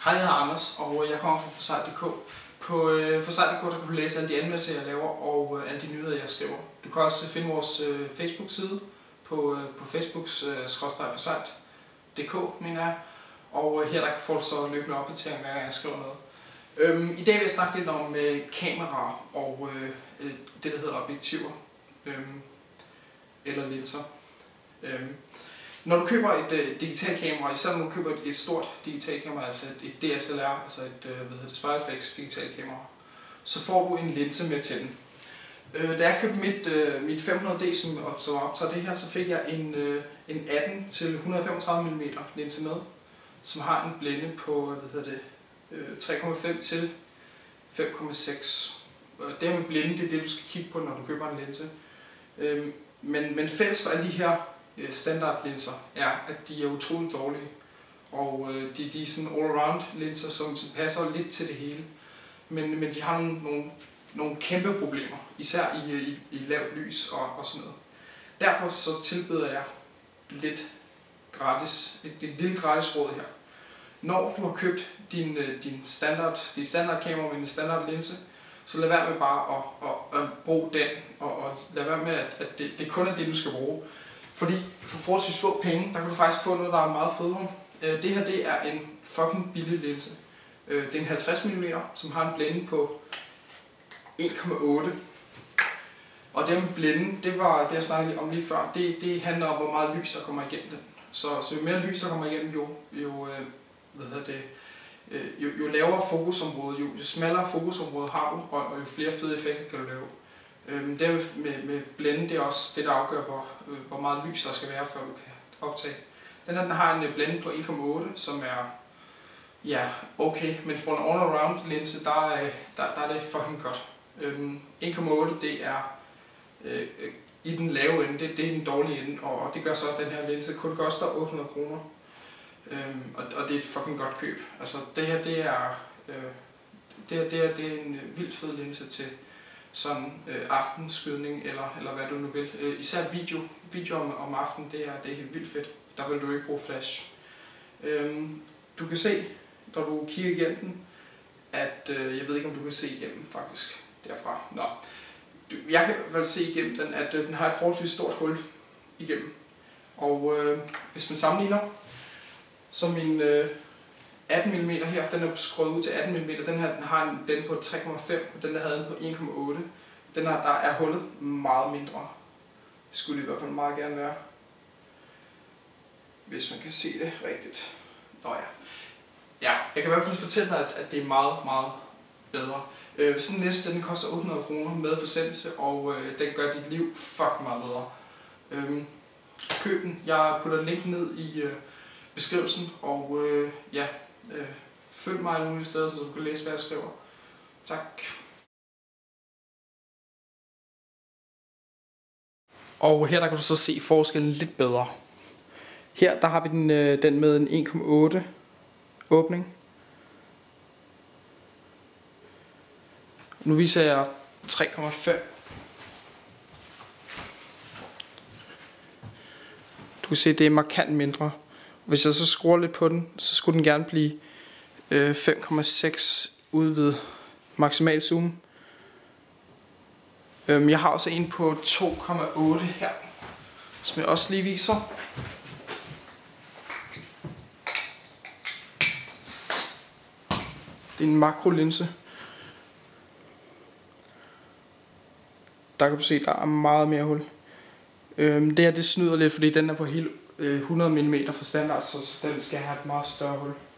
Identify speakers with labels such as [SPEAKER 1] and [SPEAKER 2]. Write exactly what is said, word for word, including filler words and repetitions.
[SPEAKER 1] Hej, jeg hedder Anders, og jeg kommer fra Forsejt punktum d k. På øh, Forsejt punktum d k der kan du læse alle de anmeldelser, jeg laver, og øh, alle de nyheder, jeg skriver. Du kan også finde vores øh, Facebook-side på, øh, på facebooks øh, skråstreg forsejt punktum d k, mener jeg. Og øh, her der får du så løbende opdatering, hver gang jeg skriver noget. Øhm, I dag vil jeg snakke lidt om øh, kameraer og øh, det, der hedder objektiver. Øhm, eller linser. Øhm, Når du køber et øh, digitalt kamera, især når du køber et, et stort digitalt kamera, altså et, et D S L R, altså et øh, hvad hedder det, spejlrefleks digitalt kamera, så får du en linse med til den. Øh, da jeg købte mit, øh, mit fem hundrede D, som, som optager det her, så fik jeg en, øh, en atten til et hundrede og femogtredive millimeter linse med, som har en blænde på hvad hedder det, øh, tre komma fem til fem komma seks. Det her med blænde, det er det, du skal kigge på, når du køber en linse. Øh, men, men fælles for alle de her standardlinser er, at de er utroligt dårlige, og øh, de, de er sådan all-around linser, som passer lidt til det hele, men, men de har nogle, nogle, nogle kæmpe problemer, især i, i, i lavt lys og, og sådan noget. Derfor så tilbyder jeg lidt gratis, et, et lille gratis råd her. Når du har købt din, din standard, din standardkamera med en standardlinse, så lad være med bare at, at, at bruge den, og, og lad være med, at, at det, det kun er det, du skal bruge. Fordi for forholdsvis få penge, der kan du faktisk få noget, der er meget federe. Det her det er en fucking billig linse. Det er en halvtreds millimeter, som har en blænde på en komma otte. Og den blænde, det var det jeg snakkede om lige før, det, det handler om, hvor meget lys der kommer igennem den. Så, så jo mere lys der kommer igennem, jo, jo, hvad hedder det, jo, jo lavere fokusområde, jo, jo smallere fokusområde har du, og, og jo flere fede effekter kan du lave. Øhm, det med, med blænde, det er også det, der afgør, hvor, hvor meget lys der skal være, før du kan optage. Den her den har en blænde på en komma otte, som er ja, okay, men for en all-around linse, der er, der, der er det fucking godt. Øhm, en komma otte, det er øh, i den lave ende, det, det er den dårlige ende, og, og det gør så, at den her linse kun koster otte hundrede kroner. Øhm, og, og det er et fucking godt køb. Altså det her, det er, øh, det her, det er, det er en vildt fed linse til sådan øh, aftenskydning, eller, eller hvad du nu vil. Øh, især video, video om, om aftenen, det er, det er helt vildt fedt. Der vil du ikke bruge flash. Øhm, du kan se, når du kigger igennem den, at, øh, jeg ved ikke om du kan se igennem faktisk, derfra. Nå. Jeg kan i hvert fald se igennem den, at øh, den har et forholdsvis stort hul igennem. Og øh, hvis man sammenligner, så min øh, atten millimeter her, den er skruet ud til atten millimeter, den her den har en blænde på tre komma fem, og den der havde den på en komma otte. Den her, der er hullet meget mindre. Det skulle det i hvert fald meget gerne være. Hvis man kan se det rigtigt. Nå ja. Ja, jeg kan i hvert fald fortælle dig, at, at det er meget, meget bedre. Øh, sådan en liste, den koster otte hundrede kroner med forsendelse, og øh, den gør dit liv fucking meget bedre. Øh, køb den. Jeg putter en link ned i øh, beskrivelsen, og øh, ja, øh, følg mig alle mulige steder, så du kan læse, hvad jeg skriver. Tak. Og her der kan du så se forskellen lidt bedre. Her der har vi den, øh, den med en en komma otte åbning. Nu viser jeg tre komma fem. Du kan se, det er markant mindre. Hvis jeg så skruer lidt på den, så skulle den gerne blive øh, fem komma seks udvidet maksimal zoom. Øhm, jeg har også en på to komma otte her, som jeg også lige viser. Det er en makrolinse. Der kan du se, der er meget mere hul. Øhm, det her det snyder lidt, fordi den er på hele hundrede millimeter fra standard, så den skal have et meget større hul.